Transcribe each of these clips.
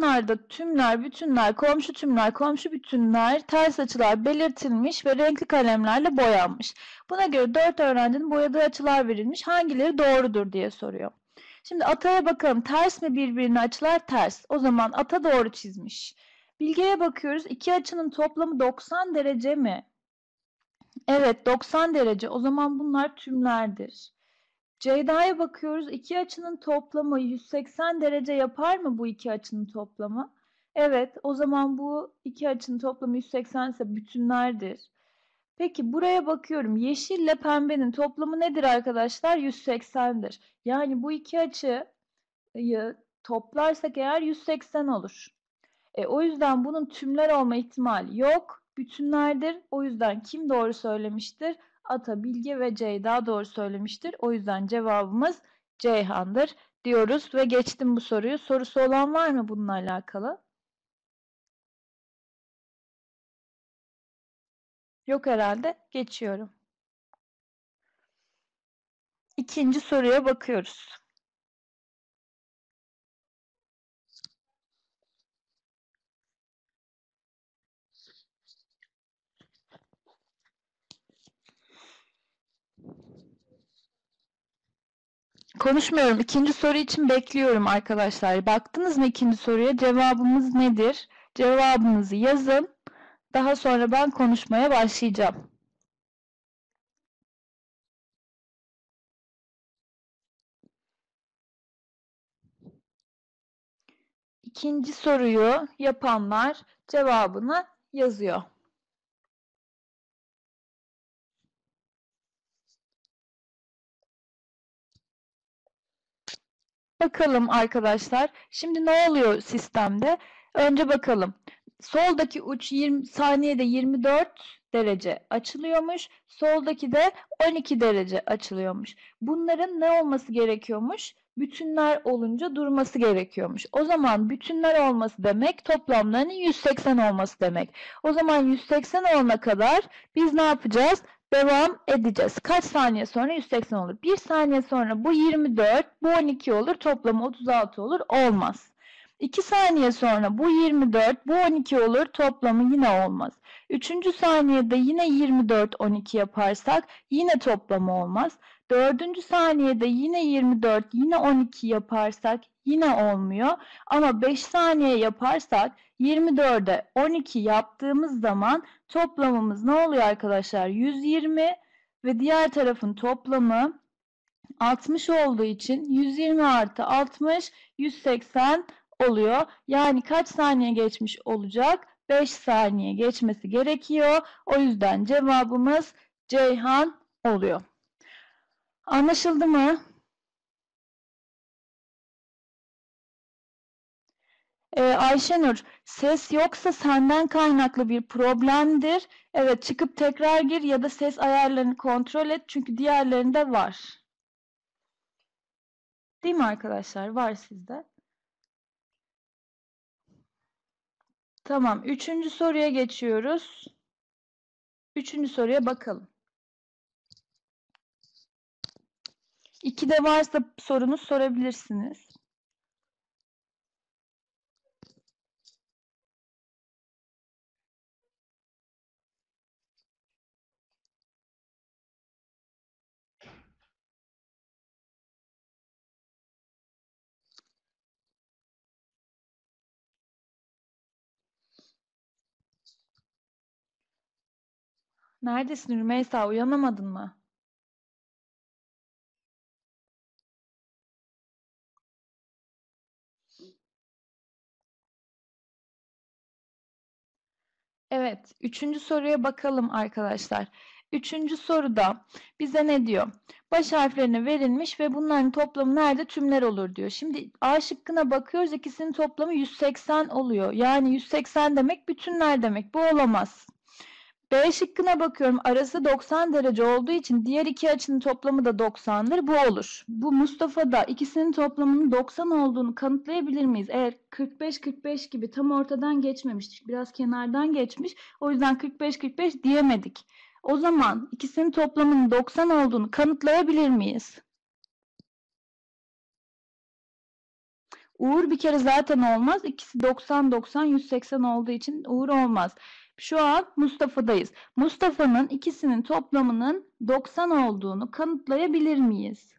Bunlarda tümler, bütünler, komşu tümler, komşu bütünler, ters açılar belirtilmiş ve renkli kalemlerle boyanmış. Buna göre 4 öğrencinin boyadığı açılar verilmiş. Hangileri doğrudur diye soruyor. Şimdi Ata'ya bakalım. Ters mi birbirine açılar? Ters. O zaman Ata doğru çizmiş. Bilge'ye bakıyoruz. İki açının toplamı 90 derece mi? Evet, 90 derece. O zaman bunlar tümlerdir. Ceyda'ya bakıyoruz. İki açının toplamı 180 derece yapar mı bu iki açının toplamı? Evet, o zaman bu iki açının toplamı 180 ise bütünlerdir. Peki buraya bakıyorum. Yeşille pembenin toplamı nedir arkadaşlar? 180'dir. Yani bu iki açıyı toplarsak eğer 180 olur. O yüzden bunun tümler olma ihtimali yok. Bütünlerdir. O yüzden kim doğru söylemiştir? Ata, Bilge ve Ceyda doğru söylemiştir. O yüzden cevabımız Ceyhan'dır diyoruz ve geçtim bu soruyu. Sorusu olan var mı bununla alakalı? Yok herhalde. Geçiyorum. İkinci soruya bakıyoruz. Konuşmuyorum. İkinci soru için bekliyorum arkadaşlar. Baktınız mı ikinci soruya? Cevabımız nedir? Cevabınızı yazın. Daha sonra ben konuşmaya başlayacağım. İkinci soruyu yapanlar cevabını yazıyor. Bakalım arkadaşlar. Şimdi ne oluyor sistemde? Önce bakalım. Soldaki uç 20 saniyede 24 derece açılıyormuş. Soldaki de 12 derece açılıyormuş. Bunların ne olması gerekiyormuş? Bütünler olunca durması gerekiyormuş. O zaman bütünler olması demek toplamlarının 180 olması demek. O zaman 180 olana kadar biz ne yapacağız? Devam edeceğiz. Kaç saniye sonra 180 olur? 1 saniye sonra bu 24, bu 12 olur. Toplamı 36 olur. Olmaz. 2 saniye sonra bu 24, bu 12 olur. Toplamı yine olmaz. 3. saniyede yine 24, 12 yaparsak yine toplamı olmaz. 4. saniyede yine 24, yine 12 yaparsak yine olmuyor. Ama 5 saniye yaparsak 24'e 12 yaptığımız zaman toplamımız ne oluyor arkadaşlar? 120 ve diğer tarafın toplamı 60 olduğu için 120 artı 60 180 oluyor. Yani kaç saniye geçmiş olacak? 5 saniye geçmesi gerekiyor. O yüzden cevabımız Ceyhan oluyor. Anlaşıldı mı? Ayşenur, ses yoksa senden kaynaklı bir problemdir. Evet, çıkıp tekrar gir ya da ses ayarlarını kontrol et. Çünkü diğerlerinde var. Değil mi arkadaşlar? Var sizde. Tamam. Üçüncü soruya geçiyoruz. Üçüncü soruya bakalım. 2'de varsa sorunuz sorabilirsiniz. Neredesin Rümeysa? Uyanamadın mı? Evet, üçüncü soruya bakalım arkadaşlar. Üçüncü soruda bize ne diyor? Baş harflerine verilmiş ve bunların toplamı nerede? Tümler olur diyor. Şimdi A şıkkına bakıyoruz. İkisinin toplamı 180 oluyor. Yani 180 demek bütünler demek. Bu olamaz. B şıkkına bakıyorum. Arası 90 derece olduğu için diğer iki açının toplamı da 90'dır. Bu olur. Bu Mustafa'da ikisinin toplamının 90 olduğunu kanıtlayabilir miyiz? Eğer 45-45 gibi tam ortadan geçmemiş, biraz kenardan geçmiş. O yüzden 45-45 diyemedik. O zaman ikisinin toplamının 90 olduğunu kanıtlayabilir miyiz? Uğur bir kere zaten olmaz. İkisi 90, 90, 180 olduğu için Uğur olmaz. Şu an Mustafa'dayız. Mustafa'nın ikisinin toplamının 90 olduğunu kanıtlayabilir miyiz?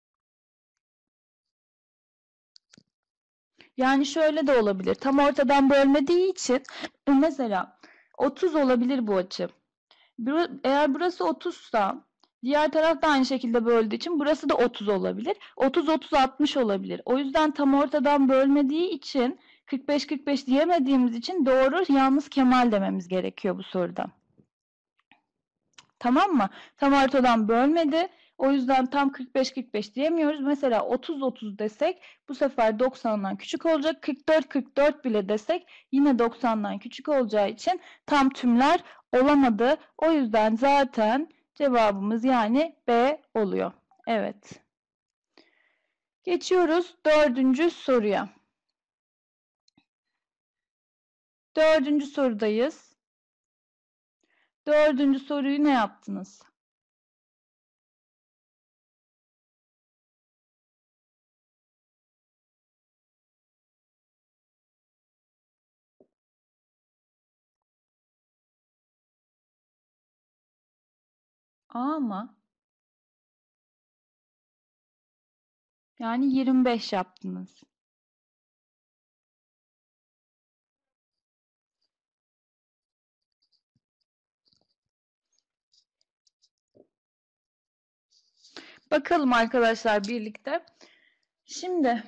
Yani şöyle de olabilir. Tam ortadan bölmediği için mesela 30 olabilir bu açı. Eğer burası 30'sa diğer taraf da aynı şekilde böldüğü için burası da 30 olabilir. 30, 30, 60 olabilir. O yüzden tam ortadan bölmediği için 45, 45 diyemediğimiz için doğru yalnız Kemal dememiz gerekiyor bu soruda. Tamam mı? Tam ortadan bölmedi. O yüzden tam 45-45 diyemiyoruz. Mesela 30-30 desek bu sefer 90'dan küçük olacak. 44-44 bile desek yine 90'dan küçük olacağı için tam tümler olamadı. O yüzden zaten cevabımız yani B oluyor. Evet. Geçiyoruz 4. soruya. 4. sorudayız. 4. soruyu ne yaptınız? A mı? Yani 25 yaptınız. Bakalım arkadaşlar birlikte. Şimdi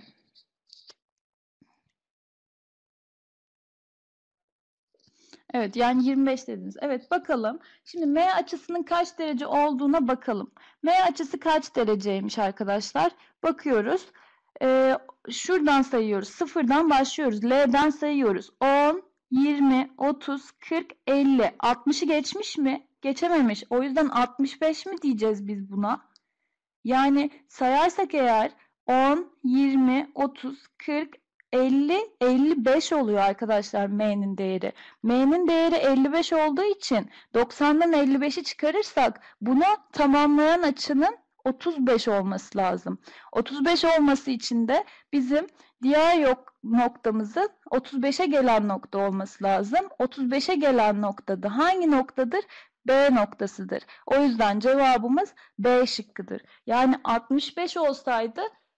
evet yani 25 dediniz. Evet bakalım. Şimdi M açısının kaç derece olduğuna bakalım. M açısı kaç dereceymiş arkadaşlar? Bakıyoruz. Şuradan sayıyoruz. Sıfırdan başlıyoruz. L'den sayıyoruz. 10, 20, 30, 40, 50. 60'ı geçmiş mi? Geçememiş. O yüzden 65 mi diyeceğiz biz buna? Yani sayarsak eğer 10, 20, 30, 40, 50, 55 oluyor arkadaşlar M'nin değeri. M'nin değeri 55 olduğu için 90'dan 55'i çıkarırsak bunu tamamlayan açının 35 olması lazım. 35 olması için de bizim diğer noktamızın 35'e gelen nokta olması lazım. 35'e gelen noktada hangi noktadır? B noktasıdır. O yüzden cevabımız B şıkkıdır. Yani 65 olsaydı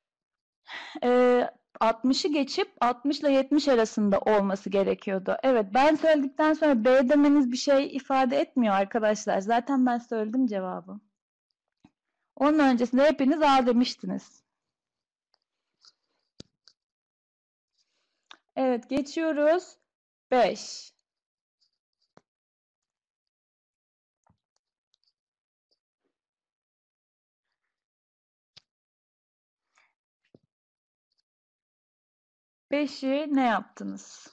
60'ı geçip 60 ile 70 arasında olması gerekiyordu. Evet ben söyledikten sonra B demeniz bir şey ifade etmiyor arkadaşlar. Zaten ben söyledim cevabı. Onun öncesinde hepiniz A demiştiniz. Evet geçiyoruz. 5. Beşi ne yaptınız?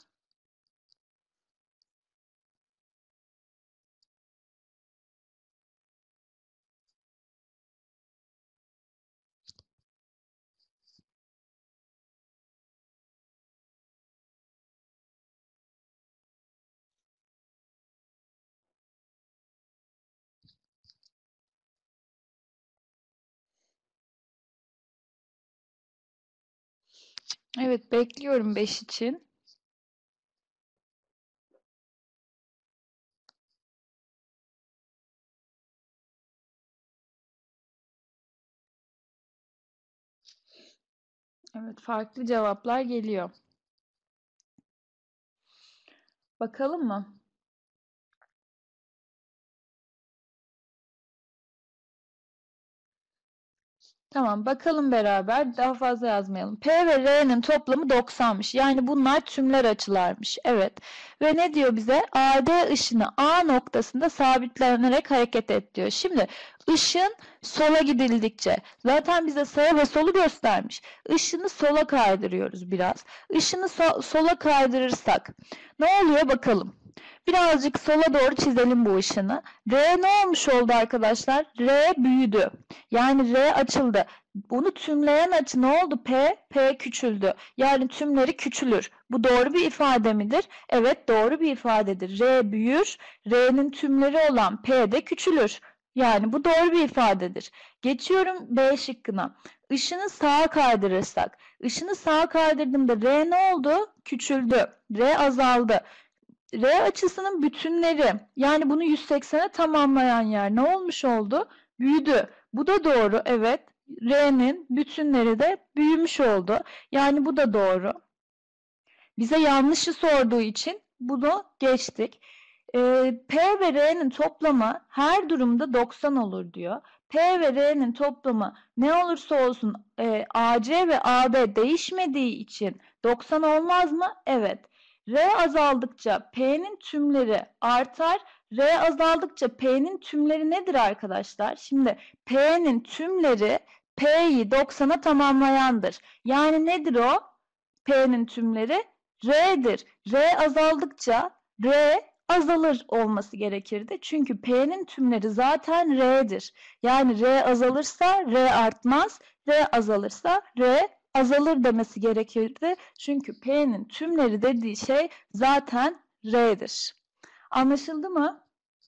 Evet bekliyorum 5 için. Evet farklı cevaplar geliyor. Bakalım mı? Tamam bakalım beraber daha fazla yazmayalım. P ve R'nin toplamı 90'mış. Yani bunlar tümler açılarmış. Evet. Ve ne diyor bize? AD ışını A noktasında sabitlenerek hareket et diyor. Şimdi ışın sola gidildikçe zaten bize sağa ve solu göstermiş. Işını sola kaydırıyoruz biraz. Işını sola kaydırırsak ne oluyor bakalım. Birazcık sola doğru çizelim bu ışını. R ne olmuş oldu arkadaşlar? R büyüdü. Yani R açıldı. Bunu tümleyen açı ne oldu? P küçüldü. Yani tümleri küçülür. Bu doğru bir ifade midir? Evet doğru bir ifadedir. R büyür. R'nin tümleri olan P de küçülür. Yani bu doğru bir ifadedir. Geçiyorum B şıkkına. Işını sağa kaydırırsak. Işını sağa kaydırdığımda R ne oldu? Küçüldü. R azaldı. R açısının bütünleri, yani bunu 180'e tamamlayan yer ne olmuş oldu? Büyüdü. Bu da doğru, evet. R'nin bütünleri de büyümüş oldu. Yani bu da doğru. Bize yanlışı sorduğu için bunu geçtik. P ve R'nin toplamı her durumda 90 olur diyor. P ve R'nin toplamı ne olursa olsun AC ve AB değişmediği için 90 olmaz mı? Evet. R azaldıkça P'nin tümleri artar. R azaldıkça P'nin tümleri nedir arkadaşlar? Şimdi P'nin tümleri P'yi 90'a tamamlayandır. Yani nedir o? P'nin tümleri R'dir. R azaldıkça R azalır olması gerekirdi. Çünkü P'nin tümleri zaten R'dir. Yani R azalırsa R artmaz, R azalırsa R azalır demesi gerekirdi. Çünkü P'nin tümleri dediği şey zaten R'dir. Anlaşıldı mı?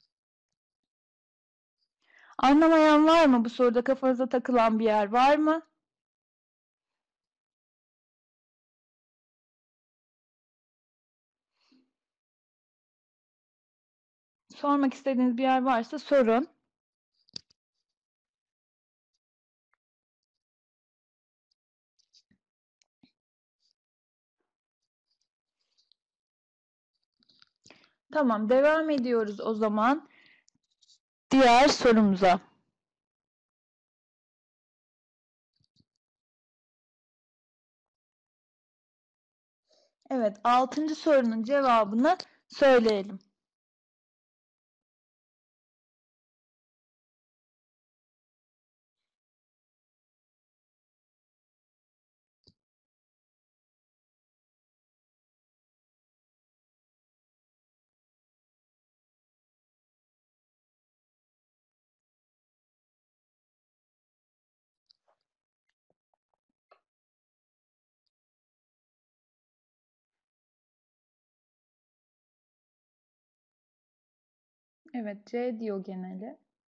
Anlamayan var mı? Bu soruda kafanıza takılan bir yer var mı? Sormak istediğiniz bir yer varsa sorun. Tamam, devam ediyoruz o zaman diğer sorumuza. Evet, 6. sorunun cevabını söyleyelim. Evet, C diyor geneli.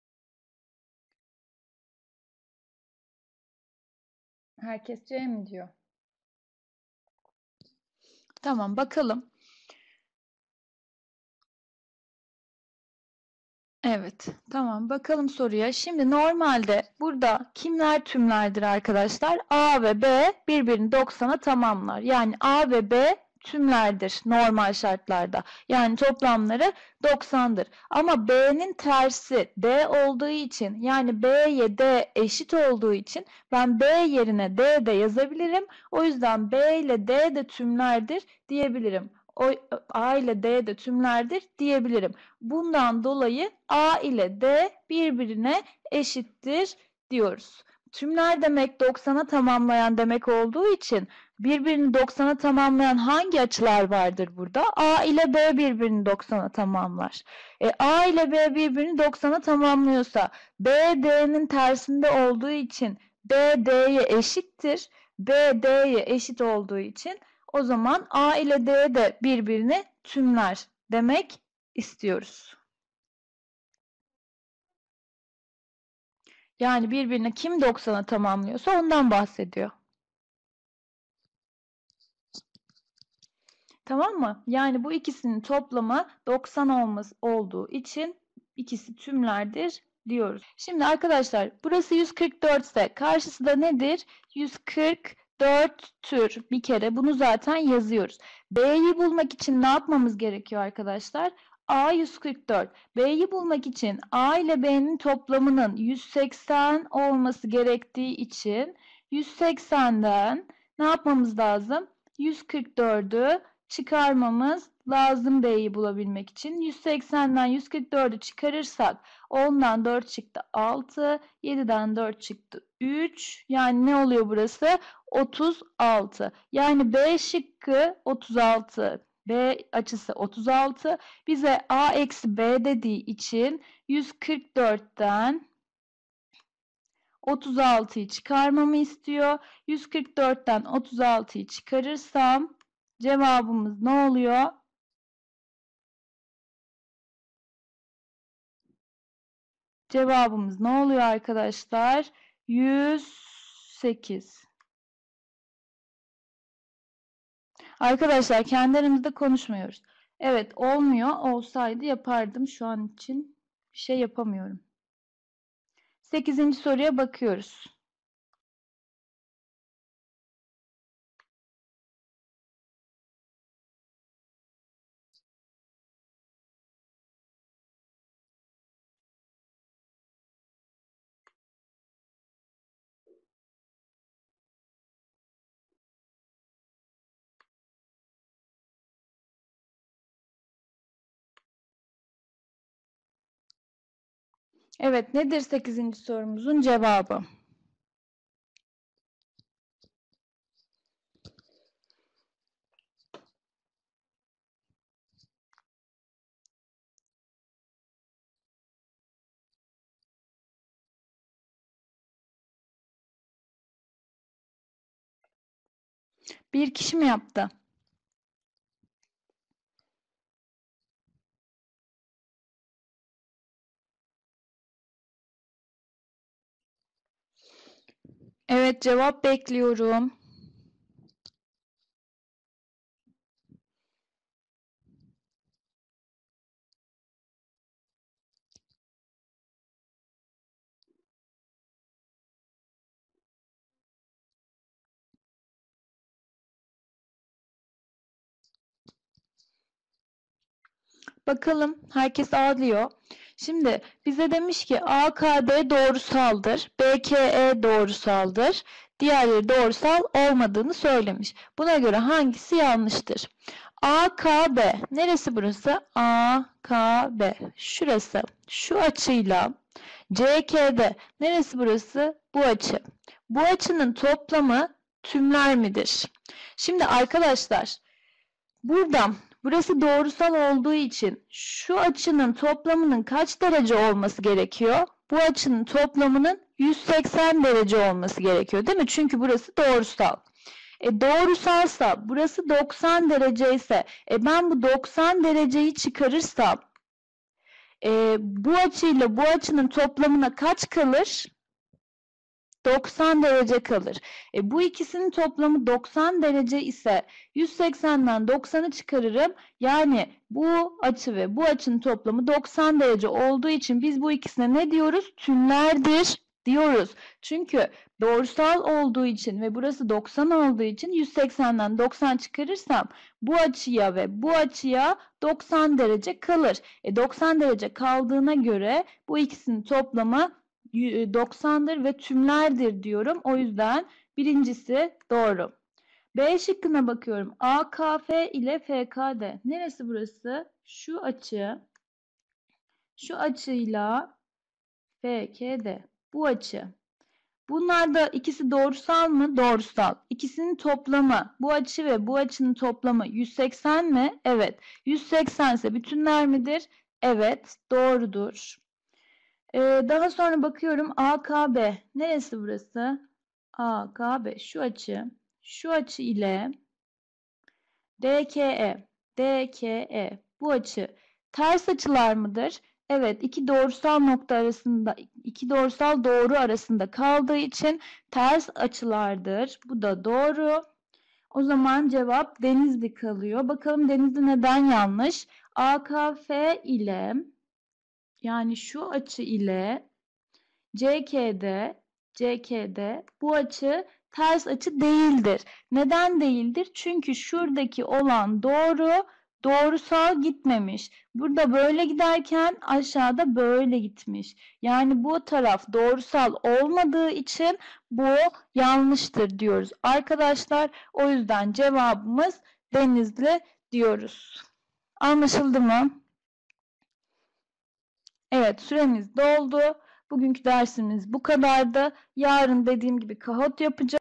Herkes C mi diyor? Tamam, bakalım. Evet, tamam. Bakalım soruya. Şimdi normalde burada kimler tümlerdir arkadaşlar? A ve B birbirini 90'a tamamlar. Yani A ve B tümlerdir normal şartlarda. Yani toplamları 90'dır. Ama B'nin tersi D olduğu için, yani B'ye D eşit olduğu için ben B yerine D de yazabilirim. O yüzden B ile D de tümlerdir diyebilirim. A ile D de tümlerdir diyebilirim. Bundan dolayı A ile D birbirine eşittir diyoruz. Tümler demek 90'a tamamlayan demek olduğu için birbirini 90'a tamamlayan hangi açılar vardır burada? A ile B birbirini 90'a tamamlar. A ile B birbirini 90'a tamamlıyorsa B D'nin tersinde olduğu için B D'ye eşittir. B D'ye eşit olduğu için o zaman A ile D de birbirini tümler demek istiyoruz. Yani birbirini kim 90'a tamamlıyorsa ondan bahsediyor. Tamam mı? Yani bu ikisinin toplamı 90 olduğu için ikisi tümlerdir diyoruz. Şimdi arkadaşlar burası 144 ise karşısı da nedir? 144'tür. Bir kere bunu zaten yazıyoruz. B'yi bulmak için ne yapmamız gerekiyor arkadaşlar? A 144. B'yi bulmak için A ile B'nin toplamının 180 olması gerektiği için 180'den ne yapmamız lazım? 144'ü çıkarmamız lazım B'yi bulabilmek için. 180'den 144'ü çıkarırsak 10'dan 4 çıktı 6, 7'den 4 çıktı 3. Yani ne oluyor burası? 36. Yani B şıkkı 36. B açısı 36. Bize A eksi B dediği için 144'ten 36'yı çıkarmamı istiyor. 144'ten 36'yı çıkarırsam cevabımız ne oluyor? Cevabımız ne oluyor arkadaşlar? 108. Arkadaşlar kendi aramızda konuşmuyoruz. Evet, olmuyor. Olsaydı yapardım. Şu an için bir şey yapamıyorum. 8. soruya bakıyoruz. Evet, nedir 8. sorumuzun cevabı? Bir kişi mi yaptı? Evet, cevap bekliyorum. Bakalım, herkes A diyor. Şimdi bize demiş ki AKD doğrusaldır, BKE doğrusaldır, diğerleri doğrusal olmadığını söylemiş. Buna göre hangisi yanlıştır? AKB, neresi burası? AKB, şurası, şu açıyla CKD, neresi burası? Bu açı. Bu açının toplamı tümler midir? Şimdi arkadaşlar, buradan burası doğrusal olduğu için şu açının toplamının kaç derece olması gerekiyor? Bu açının toplamının 180 derece olması gerekiyor, değil mi? Çünkü burası doğrusal. Doğrusalsa burası 90 derece ise ben bu 90 dereceyi çıkarırsam bu açıyla bu açının toplamına kaç kalır? 90 derece kalır. Bu ikisinin toplamı 90 derece ise 180'den 90'ı çıkarırım. Yani bu açı ve bu açının toplamı 90 derece olduğu için biz bu ikisine ne diyoruz? Tümlerdir diyoruz. Çünkü doğrusal olduğu için ve burası 90 olduğu için 180'den 90 çıkarırsam bu açıya ve bu açıya 90 derece kalır. 90 derece kaldığına göre bu ikisinin toplamı 90'dır ve tümlerdir diyorum. O yüzden birincisi doğru. B şıkkına bakıyorum. AKF ile FKD. Neresi burası? Şu açı. Şu açıyla FKD. Bu açı. Bunlar da ikisi doğrusal mı? Doğrusal. İkisinin toplamı, bu açı ve bu açının toplamı 180 mi? Evet. 180 ise bütünler midir? Evet. Doğrudur. Daha sonra bakıyorum AKB. Neresi burası? AKB. Şu açı. Şu açı ile DKE. DKE. Bu açı ters açılar mıdır? Evet. İki doğrusal nokta arasında, iki doğrusal doğru arasında kaldığı için ters açılardır. Bu da doğru. O zaman cevap Denizli kalıyor. Bakalım Denizli neden yanlış? AKF ile, yani şu açı ile CKD bu açı ters açı değildir. Neden değildir? Çünkü şuradaki olan doğrusal gitmemiş. Burada böyle giderken aşağıda böyle gitmiş. Yani bu taraf doğrusal olmadığı için bu yanlıştır diyoruz arkadaşlar. O yüzden cevabımız Denizli diyoruz. Anlaşıldı mı? Evet, süremiz doldu. Bugünkü dersimiz bu kadardı. Yarın dediğim gibi Kahoot yapacağız.